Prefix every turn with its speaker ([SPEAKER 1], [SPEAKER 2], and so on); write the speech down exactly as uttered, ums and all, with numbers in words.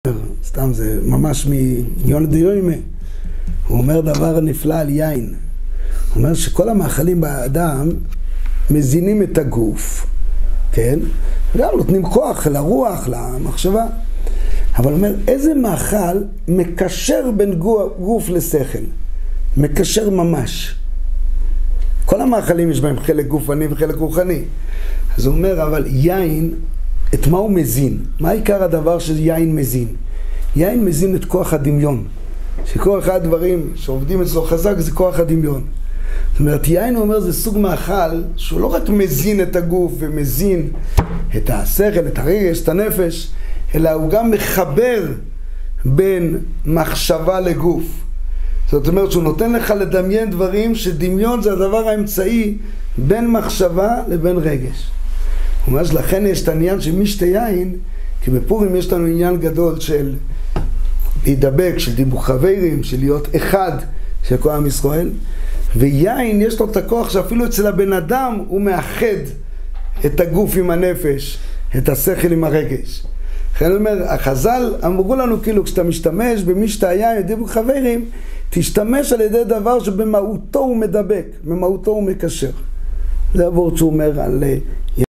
[SPEAKER 1] סתם זה ממש מיון דיומי. הוא אומר דבר נפלא על יין. הוא אומר שכל המאכלים באדם מזינים את הגוף, כן? וגם נותנים כוח לרוח, למחשבה. אבל הוא אומר, איזה מאכל מקשר בין גוף לשכל? מקשר ממש. כל המאכלים יש בהם חלק גופני וחלק רוחני. אז הוא אומר, אבל יין, את מה הוא מזין? מה עיקר הדבר שיין מזין? יין מזין את כוח הדמיון. שכל אחד הדברים שעובדים אצלו חזק זה כוח הדמיון. זאת אומרת, יין הוא אומר, זה סוג מאכל שהוא לא רק מזין את הגוף ומזין את השכל, את הרגש, את הנפש, אלא הוא גם מחבר בין מחשבה לגוף. זאת אומרת שהוא נותן לך לדמיין דברים שדמיון זה הדבר האמצעי בין מחשבה לבין רגש. הוא אומר שלכן יש את העניין של משתה יין, כי בפורים יש לנו עניין גדול של להידבק, של דיבור חברים, של להיות אחד של כל עם ישראל. ויין יש לו את הכוח שאפילו אצל הבן אדם הוא מאחד את הגוף עם הנפש, את השכל עם הרגש. לכן הוא אומר, החז"ל אמרו לנו כאילו כשאתה משתמש במשתה היין, דיבור חברים, תשתמש על ידי דבר שבמהותו הוא מדבק, במהותו הוא מקשר. זה עבור שהוא אומר על